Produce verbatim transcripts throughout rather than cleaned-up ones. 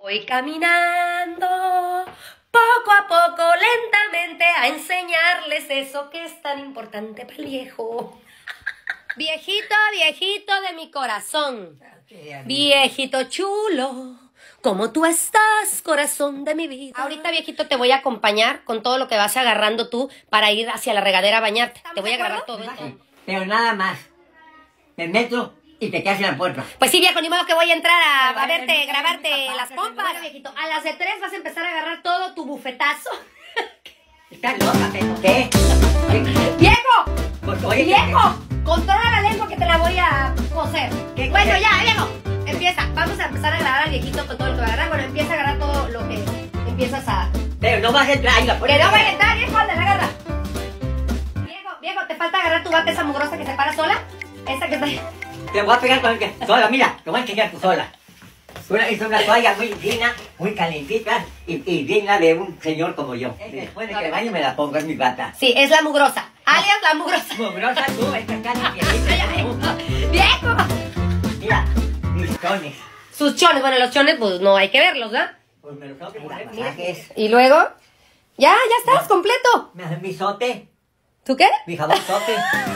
Voy caminando poco a poco, lentamente, a enseñarles eso que es tan importante para el viejo. Viejito, viejito de mi corazón, viejito chulo, ¿cómo tú estás, corazón de mi vida? Ahorita, viejito, te voy a acompañar con todo lo que vas agarrando tú para ir hacia la regadera a bañarte. Te voy a grabar todo esto. Pero nada más, me meto y te quedas en la puerta. Pues sí, viejo, ni modo que voy a entrar a, a verte, grabarte las pompas. Bueno, viejito, a las de tres vas a empezar a agarrar todo tu bufetazo. ¿Estás loca, pero qué? ¡Viejo! Pues, oye, ¡Viejo! Controla la lengua que te la voy a coser. ¿Qué Bueno, coser? ya, viejo. Empieza. Vamos a empezar a grabar al viejito con todo lo que va a agarrar. Bueno, empieza a agarrar todo lo que empiezas a... Pero no vas a entrar ahí la puerta. ¡Que no voy a entrar, viejo! ¡Anda, la agarra! Viejo, viejo, ¿te falta agarrar tu bata esa mugrosa que se para sola? Esa que está... Te voy a pegar con el que... Sola, mira, te voy a enseñar tú sola. Una, es una toalla muy fina, muy calentita y, y digna de un señor como yo. Después de que baño me la pongo en mi bata. Sí, es la mugrosa. Alias la mugrosa. Mugrosa tú, esta está Ay, ay, ay. ¡Viejo! Mira, mis chones. Sus chones. Bueno, los chones, pues no hay que verlos, ¿verdad? Pues me los tengo que Mira, poner mira. masajes. Y luego... Ya, ya estás, completo. Me hacen mi sote, ¿Tú qué? mi jabón sote.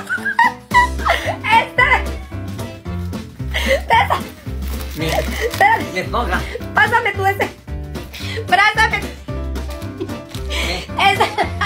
¡Este! ¡Esa! Mi, Espérate. mi esponja. Pásame tú ese. Pásame. Ese.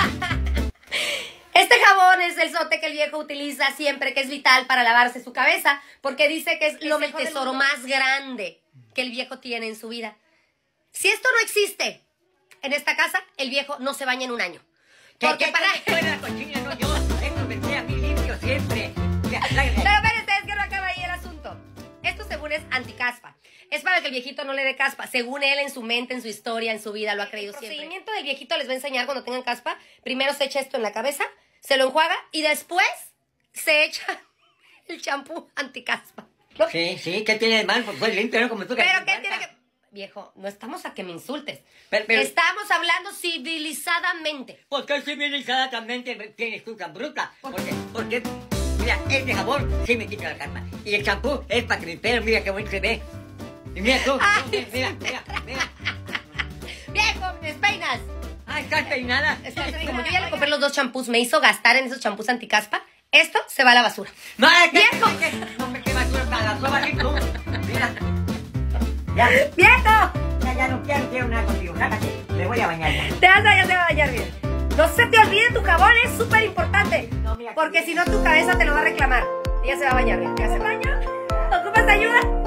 Este jabón es el sote que el viejo utiliza siempre, que es vital para lavarse su cabeza, porque dice que es lo el tesoro más grande que el viejo tiene en su vida. Si esto no existe en esta casa, el viejo no se baña en un año. Porque ¿Qué, para... qué, qué, la cochina, no yo? Esto me queda a mí limpio siempre. Mira, Pero la- espérense, es que no acaba ahí el asunto. Esto según es anticaspa. Es para que el viejito no le dé caspa. Según él, en su mente, en su historia, en su vida, lo ha creído siempre. El procedimiento del viejito les va a enseñar cuando tengan caspa. Primero se echa esto en la cabeza, se lo enjuaga y después se echa el champú anticaspa. ¿No? Sí, sí, ¿qué tiene de mal? Pues fue limpio, ¿no? Como tú que... Pero ¿qué tiene que...? Viejo, no estamos a que me insultes. Pero- pero- Estamos hablando civilizadamente. ¿Por qué civilizadamente tienes tú tan bruta? Porque, porque, mira, este jabón sí me quita la calma. Y el champú es para que mi pelo, mira qué bonito se ve. Y mira tú, Ay. mira, mira, mira. Viejo, me despeinas. Ah, ¿estás peinada? Como yo ya le compré los dos champús, me hizo gastar en esos champús anticaspa. Esto se va a la basura. ¡Madre, qué! ¡Viejo! qué- No me quemas tú para la soba, tú. Mira. Ya, ¡Viejo! ya, ya no quiero, no quiero nada contigo. Sácate, me voy a bañar ya. Te vas a ya te va a bañar bien. No se te olvide tu jabón, es súper importante. No, mira, Porque si no, tu cabeza te lo va a reclamar. Ella se va a bañar bien. ¿Qué hace baño? ¿Ocupas ayuda?